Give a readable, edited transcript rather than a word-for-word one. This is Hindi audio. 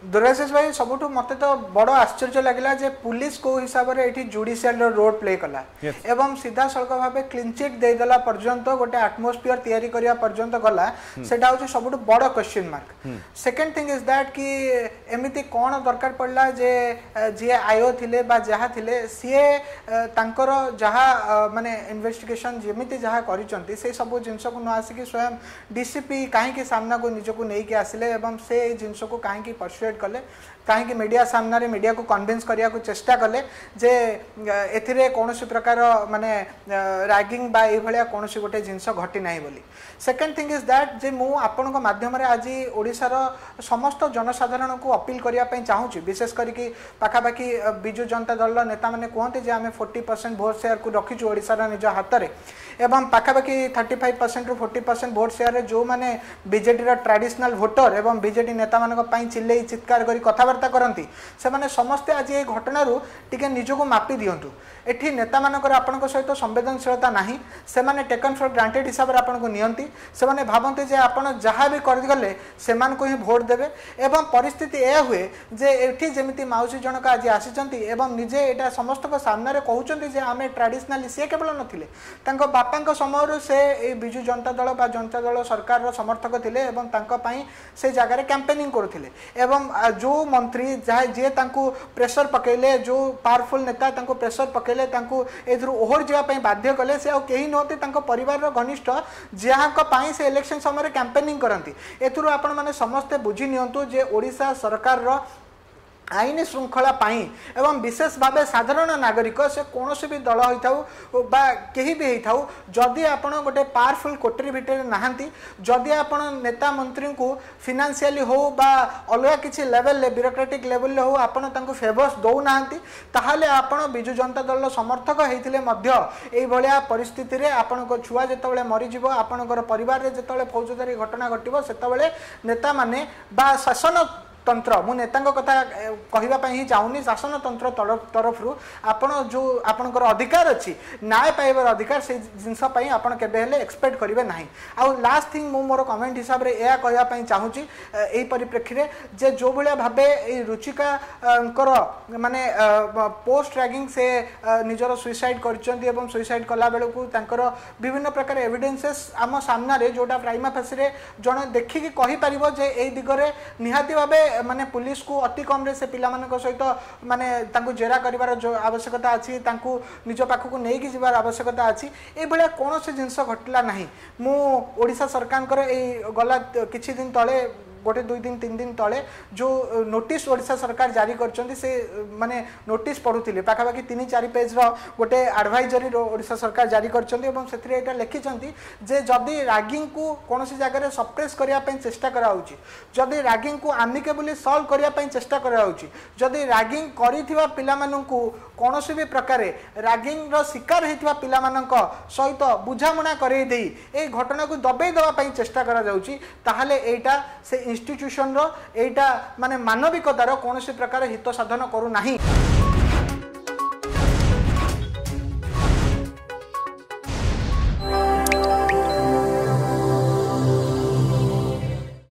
दुराशीष भाई सबुठ मत तो बड़ आश्चर्य लगे जे पुलिस को हिसाब से ये जुडिशियल रोल प्ले कला एवं सीधा सड़क भाव क्लीन चिट देदेला पर्यंत गोटे आटमोस्फियर तैयारी करिया पर्यंत गला सेटा होची सबुठ बड़ question mark. Second thing is that कि एमिति कौन दरकार पड़ला जे जे आयो थिले बा जहा थिले सीए तांकर जहा माने इन्वेस्टिगेशन जेमिति जहा करिसंती से सब जिंस को न आसिक स्वयं डीसीपी कहीं सामना को निजको नहीं के आसिले एवं से जिंस को कहीं परसुएट कले कहीं मीडिया सामने मीडिया को कन्विन्स करने को चेष्टा कले जे एथिरे कौन प्रकार माने रैगिंग बा ये कौन गोटे जिनस घटी ना बोली। सेकेंड थिंग इज दैट जे मु आपण माध्यम आज ओडिशार समस्त जनसाधारण को अपील करने चाहूँगी विशेष करके पाखापाखि विजु जनता दल नेता मैंने कहते जे आम 40% भोट सेयार को रखीचु ओडिशार निज हाथ में एवं पाखापाखि 35% रु 40% भोट सेयार जो मैंने बीजेडी ट्रेडिशनल भोटर एवं बीजेडी नेता मान चिल्ले चित्कार कर कथबार्ता करती से माने समस्ते आज ये घटना टिके निजको मापी दिंतु एठी नेता मानकर आपनको सहित संवेदनशीलता नाही से माने टेकन फॉर ग्रांटेड हिसाब रे आपनको नियंती से माने भाबंती जे आपण जहाँ भी कर गले से मान को ही भोट देबे एवं परिस्थिति ए हुए जे एठी जेमिति माउसी जनक आज आसीचंती एवं निजे एटा समस्त को सामने रे कहउचंती जे आमे ट्रेडिशनली से केवल नथिले तांको बापांको समय से ए बिजु जनता दल बा जनता दल सरकार रो समर्थक थिले एवं तांको पई से जगह रे कैंपेनिंग करथिले एवं जो मंत्री जे तांको प्रेशर पकेले जो पावरफुल नेता तांको प्रेशर पकेले ओहर जावाई बाध्य कले से कहीं नहते परिवार घनिष्ठ जहाँ से इलेक्शन समय कैंपेनिंग करती एथुरु आपण माने समस्ते बुझी नियंतु जे ओडिशा सरकार रो आईन श्रृंखला पाई एवं विशेष भाव साधारण नागरिक से कौन भी दल होता बा कहीं भी होता जदि आपण गोटे पावरफुल कोटरी भितर नहांती जदि आपण नेता मंत्री को फिनान्शियली हो बा अलग किसी लेवल ब्यूरोक्रेटिक लेवल हो आपण तांको फेवर्स दौना ताहले आपण बिजु जनता दल समर्थक होते यही भाया परिस्थिति रे आपण छुआ जिते मरीज आपणकर परिवार में जिते फौजदारी घटना घटो से नेता माने बा शासन तंत्र मु नेता कथा कहवाई ही चाहूनी शासन तंत्र तरफ आपण जो आपणकर अधिकार अच्छी न्याय पाइबार अधिकार से जिनस आपड़ केबे एक्सपेक्ट करेंगे ना। आउ लास्ट थिंग मु मोर कमेंट हिसाब से यह कहवाई चाहूँगी यही परिप्रेक्षी में जे जो भाया भावे रुचिका माने पोस्ट रैगिंग से निजर सुइसाइड कर सुइसाइड कला बेलू तांकर विभिन्न प्रकार एविडेंसेस आम सामने जोटा प्राइमा फेसी जड़े देखिकी कहीपर जे यही दिगरे निहाती भावे माने पुलिस को अति कम रे से पिला मानक सहित माने तांको जेरा करिवार जो आवश्यकता अछि तांको निज पाखक नहीं कि जीवार आवश्यकता अछि ए भलिया कौन से जिनस घटला नहीं। मु ओडिशा सरकार ए गला किछि दिन तले गोटे 2 दिन 3 दिन तले जो नोटिस ओडिशा सरकार जारी करचंती से माने नोटिस पढुथिले पाखापाखि 3-4 पेज रो गोटे एडवाइजरी ओडिशा सरकार जारी करचंती एवं सेथरे एटा लिखिचंती जे जदि रैगिंग को कौन सी जगह सप्रेस करिया पई चेष्टा करा होची जदि रैगिंग को आमिकेबली सॉल्व करिया पई चेष्टा करा होची जदि रैगिंग करिथिबा पिला माननकु कौन भी प्रकार रैगिंग रो शिकार हेतिबा पिला माननक सहित बुझामणा करई देई ए घटना को दबेई देवा पई चेष्टा करा जाउची ताहाले एटा से इंस्टीट्यूशन रो एटा माने मानविकतार कौन प्रकार हित साधन करू नाही।